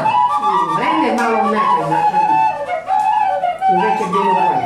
Vreme malo nekaj, znači, uvek je bilo bolje.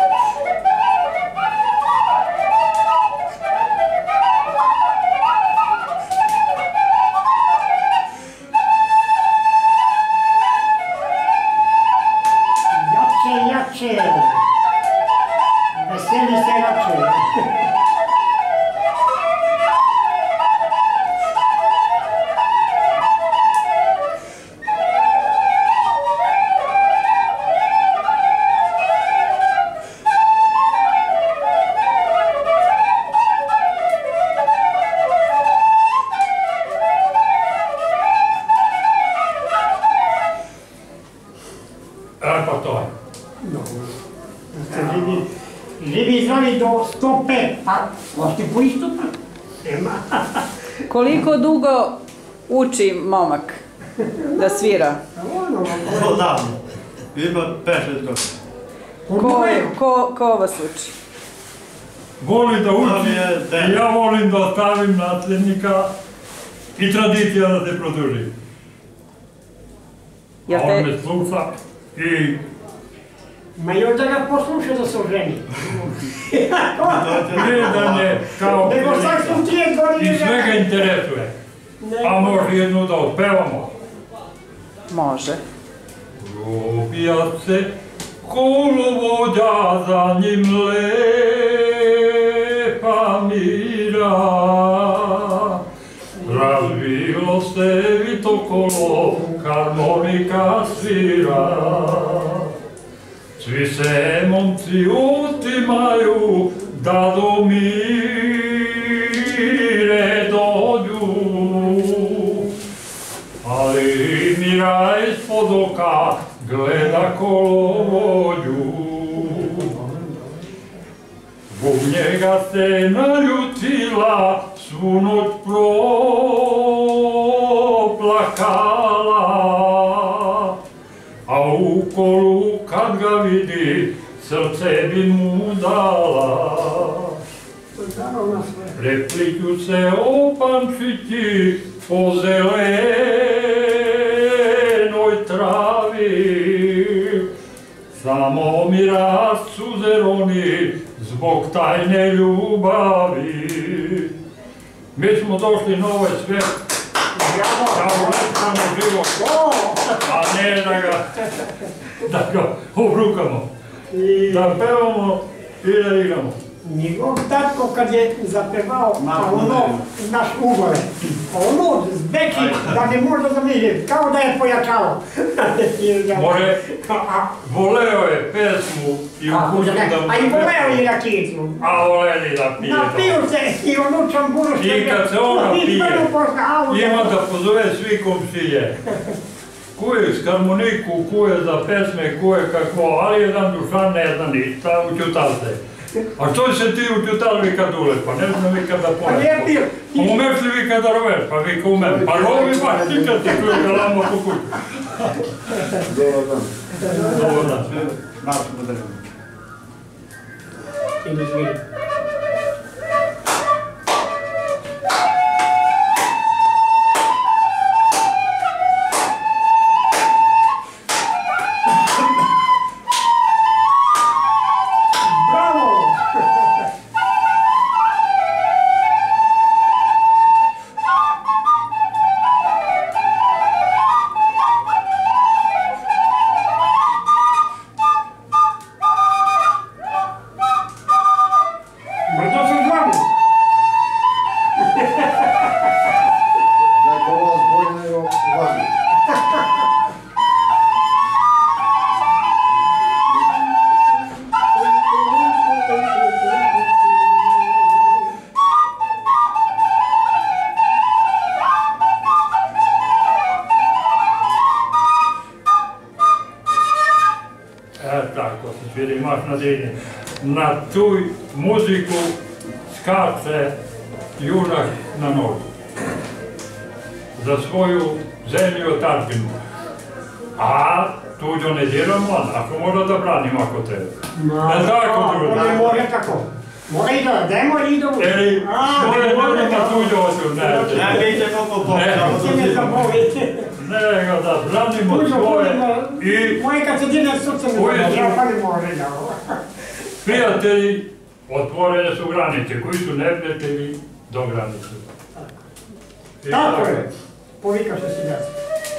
Jače, veseli se jače. Pa to je. Živi i zdravi do 105, pa možete po istupa. Nema. Koliko dugo uči momak da svira? Odavno. Ima 5-6 godina. Ko vas uči? Voli da uči i ja volim da ostavim nasljednika i tradicija da se produži. A on me sluša i... Ma još da ga posluša da se oženi. Gledanje kao i sve ga interesuje. A može jednu da otpevamo? Može. Robija se kolovođa, za njim lepa mira. Razvilo se vito kolo, harmonika svira. Svi se momci utimaju da do mire dođu, ali mira ispod oka gleda kolovođu. Zbog njega se naljutila, svu noć proplakala, a u kolu kad ga vidi, srce bi mu dala. Prepliću se opančići po zelenoj travi, samo mi suze roni zbog tajne ljubavi. Mi smo došli na ovaj svijet da ulepšamo život, a ne da ga obrukamo, da pevamo i da igramo. Njegov tatko kad je zapevao ono naš ugole, ono zbeki da ne može da zamiri, kao da je pojačalo. More, voleo je pesmu i ukusu da mu... A i voleo je rakicu. A voleli da pije to. Napio se i onučan buruške. I kad se ona pije, ima da pozove svi komšije. Ko je s harmoniku, ko je za pesme, ko je kako, ali jedan Dušan ne zna ništa, učutal se. A što se ti učutal vi kad ulez, pa ne znam vi kada pored. Umeš li vi kada roveš, pa vi ko umem. Pa rovi baš ti kad ti kuju galamo po kuću. Dobar dan. Dobar dan. Naš podržavnik. Ili zvijek. Na tu muziku skače junak na nogu. Za svoju zemlju i otadžbinu. A tuđo ne diramo, a ako mora da branimo ako treba. Ne može tako. Mora i da, demoj i da uđe. Eli, moje ljudima tuđe oću, ne. Ne, vidite koliko pokušamo Ti ne zaboravite. Nego da branimo svoje i Moje kad se dine srce mi zaboravite, ja pa ne može da ovo. prijatelji, otvorene su granice, koji su neprijatelji do granice. Tako je. Povikaš se si desi.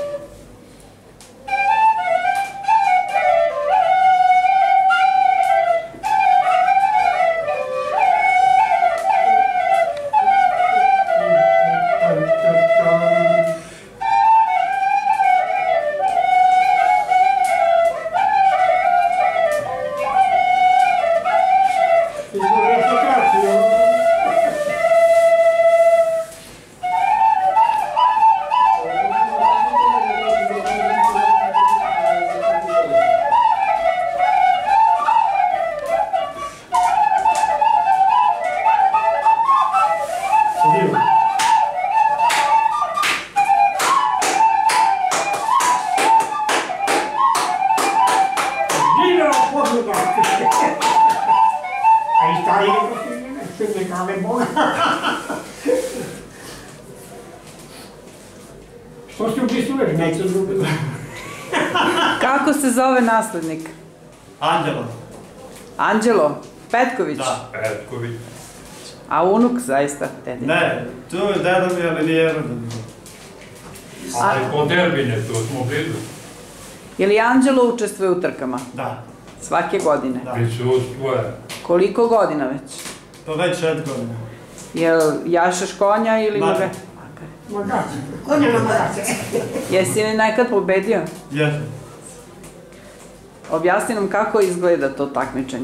Što si upisuješ? Neće ljubiti. Kako se zove naslednik? Anđelo. Anđelo Petković? Da. Petković. A unuk zaista? Dede? Ne, tu je deda mi, ali nije rodan. Ali po Derbine, tu smo blizu. Je li Anđelo učestvuje u trkama? Da. Svake godine? Da. Prisustvuje. Koliko godina već? Pa već 6 godina. Jel jašeš konja ili Makar. magare? Magace. Konja na magace. Jesi li nekad pobedio? Jesam. Objasni nam kako izgleda to takmičenje.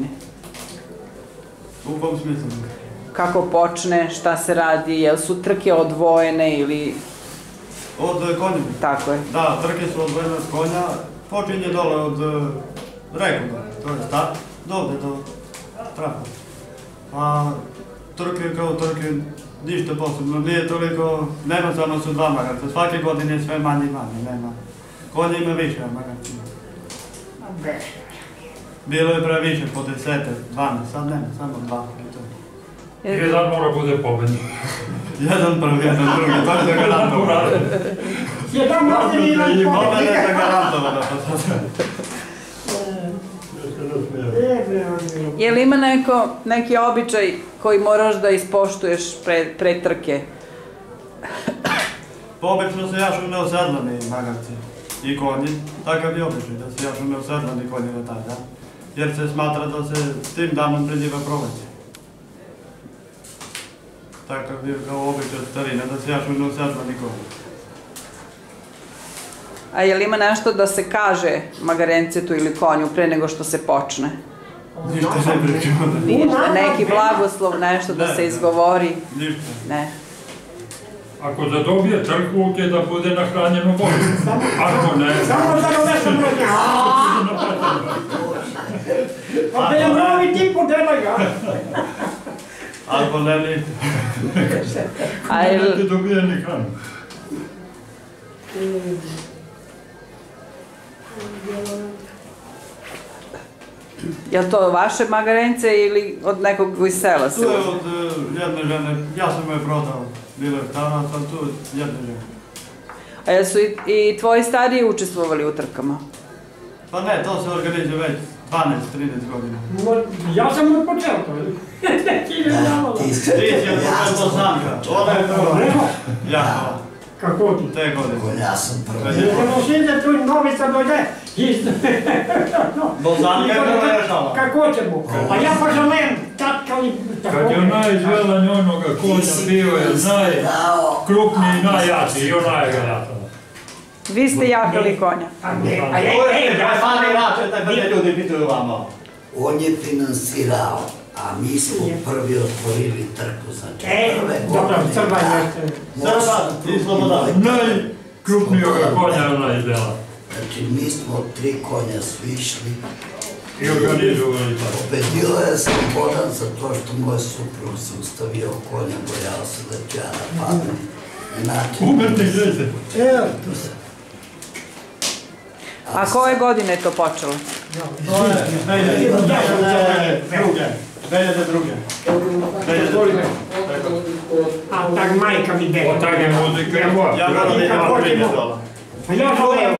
U kom smislu? Kako počne, šta se radi, jel su trke odvojene ili... Od konja. Tako je. Da, trke su odvojene od konja. Počinje dole od Rekuda, to je start, dovde do trafa. A trke kao trke, ništa posebno, nije toliko, nema samo su 2 magarca, svake godine je sve manje i manje, nema. Konja ima više magarca. Bilo je previše, po 10, 12, sad nema, samo 2. Jedan mora bude pobednik. Jedan prvi, jedan drugi, to je za garantovano. Jedan može i jedan Pobeda je za garantovano, pa sad. Je li ima neki običaj koji moraš da ispoštuješ pre trke? Obično se jašu neosedlani magarci i konji, takav je običaj, da se jašu neosedlani konji na taj dan, jer se smatra da se s tim danom pređiva proleće. Takav je kao običaj od starine, da se jašu neosedlani konji. A je li ima nešto da se kaže magarencetu ili konju pre nego što se počne? Ništa ne pričamo. Ništa, neki blagoslov, nešto da se izgovori? Ništa. Ne. Ako zadobije trku, je da bude nahranjeno vodu. Ako ne... Samo da rovešam mrtnja. Pa da je mrovi ti podelaj ga. Ako ne, ništa. A je Ne ti dobije ni hranu. li to vaše magarence ili od nekog iz sela se Tu je uzme? od jedne žene, ja sam je prodao, bilo je stara, sam tu od jedne žene. A jel su i tvoji stariji učestvovali u trkama? Pa ne, to se organizuje već 12-13 godina. Ja sam od početka. Ti ne znamo. Ti si od Bosanka, ona je prva. Ja, Kako ti? te godine. Ja sam prvi. Idemo sviđe tu novi sad dojde. Bosanka je prva rešala. Kako ćemo? Pa ja poželim tatka i tako. Kad je najizvelan onoga konja bio je najkrupniji i najjači i ona je ga jatala. Vi ste jahali konja. Ljudi pituju vama. On je finansirao, a mi smo prvi otvorili trku, znači prve Dobro, Crba godine. je. Srba i Slobodan. Najkrupnijega konja je ona izdela. Znači mi smo 3 konja svišli. I organizovali tako. Pobedio je Slobodan zato što moj suprug se ustavio konja, bojao se da ću ja napadnem. Umetnik dete. A koje godine je to počelo? Dozvoli me. A tak majka mi dela. O tak je muzika. Ja moram da idem na 3000 dolara. A ja želim